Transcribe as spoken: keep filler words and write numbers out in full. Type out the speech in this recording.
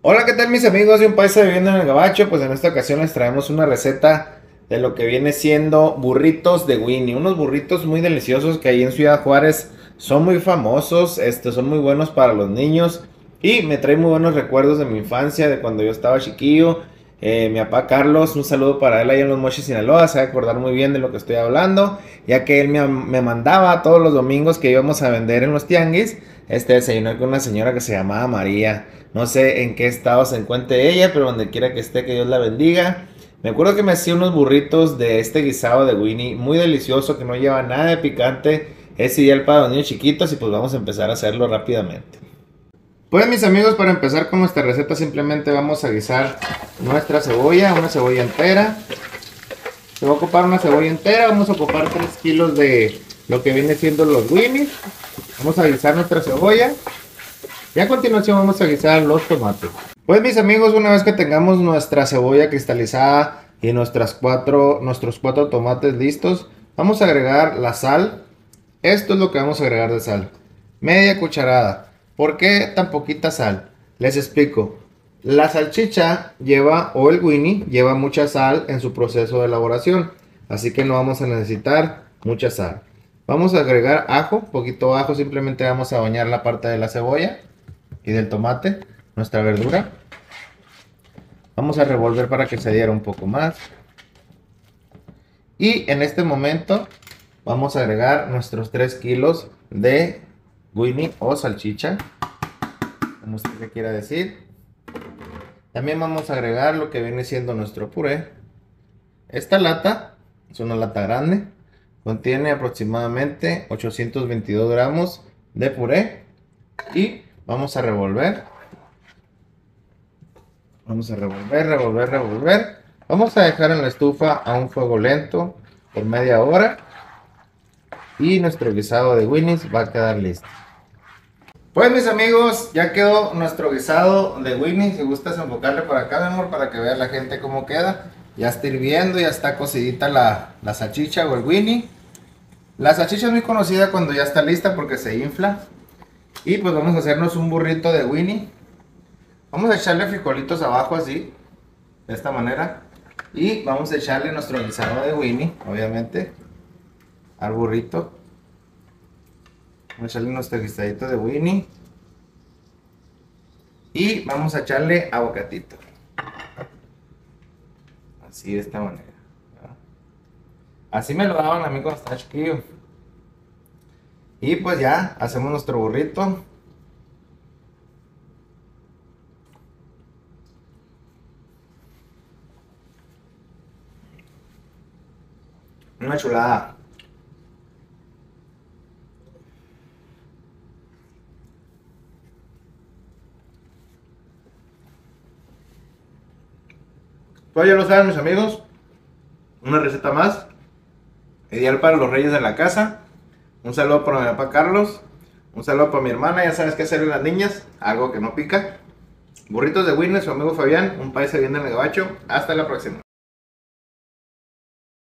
Hola, ¿qué tal mis amigos de Un Paisa Viviendo en el Gabacho? Pues en esta ocasión les traemos una receta de lo que viene siendo burritos de Winnie. Unos burritos muy deliciosos que ahí en Ciudad Juárez son muy famosos, este, son muy buenos para los niños. Y me trae muy buenos recuerdos de mi infancia, de cuando yo estaba chiquillo. Eh, mi papá Carlos, un saludo para él ahí en Los Mochis, Sinaloa. Se va a acordar muy bien de lo que estoy hablando, ya que él me, me mandaba todos los domingos que íbamos a vender en los tianguis, este desayunar con una señora que se llamaba María. No sé en qué estado se encuentre ella, pero donde quiera que esté, que Dios la bendiga. Me acuerdo que me hacía unos burritos de este guisado de Winnie, muy delicioso, que no lleva nada de picante. Es ideal para los niños chiquitos y pues vamos a empezar a hacerlo rápidamente. Pues mis amigos, para empezar con nuestra receta simplemente vamos a guisar nuestra cebolla, una cebolla entera. Se va a ocupar una cebolla entera, vamos a ocupar tres kilos de lo que viene siendo los Winnie. Vamos a guisar nuestra cebolla. Y a continuación vamos a guisar los tomates. Pues mis amigos, una vez que tengamos nuestra cebolla cristalizada y nuestras cuatro, nuestros cuatro tomates listos, vamos a agregar la sal. Esto es lo que vamos a agregar de sal. Media cucharada. ¿Por qué tan poquita sal? Les explico. La salchicha lleva, o el Winnie, lleva mucha sal en su proceso de elaboración. Así que no vamos a necesitar mucha sal. Vamos a agregar ajo, poquito ajo, simplemente vamos a bañar la parte de la cebolla y del tomate, nuestra verdura. Vamos a revolver para que se diera un poco más. Y en este momento vamos a agregar nuestros tres kilos de Winnie o salchicha, como usted le quiera decir. También vamos a agregar lo que viene siendo nuestro puré. Esta lata es una lata grande, contiene aproximadamente ochocientos veintidós gramos de puré. Y vamos a revolver. Vamos a revolver, revolver, revolver. Vamos a dejar en la estufa a un fuego lento por media hora. Y nuestro guisado de Winnie's va a quedar listo. Pues mis amigos, ya quedó nuestro guisado de Winnie's. Si gustas enfocarle por acá, mi amor, para que vea la gente cómo queda. Ya está hirviendo, ya está cocidita la, la salchicha o el Winnie. La salchicha es muy conocida cuando ya está lista porque se infla. Y pues vamos a hacernos un burrito de Winnie. Vamos a echarle frijolitos abajo así, de esta manera. Y vamos a echarle nuestro guisado de Winnie, obviamente, al burrito. Vamos a echarle nuestro guisadito de Winnie. Y vamos a echarle aguacatito. Así, de esta manera. Así me lo daban a mí cuando estaba chiquillo. Y pues ya, hacemos nuestro burrito. Una chulada. Pues ya lo saben mis amigos. Una receta más. Ideal para los reyes de la casa. Un saludo para mi papá Carlos. Un saludo para mi hermana. Ya sabes qué hacerle a las niñas. Algo que no pica. Burritos de Winnie, su amigo Fabián. Un país viviendo en el Gabacho. Hasta la próxima.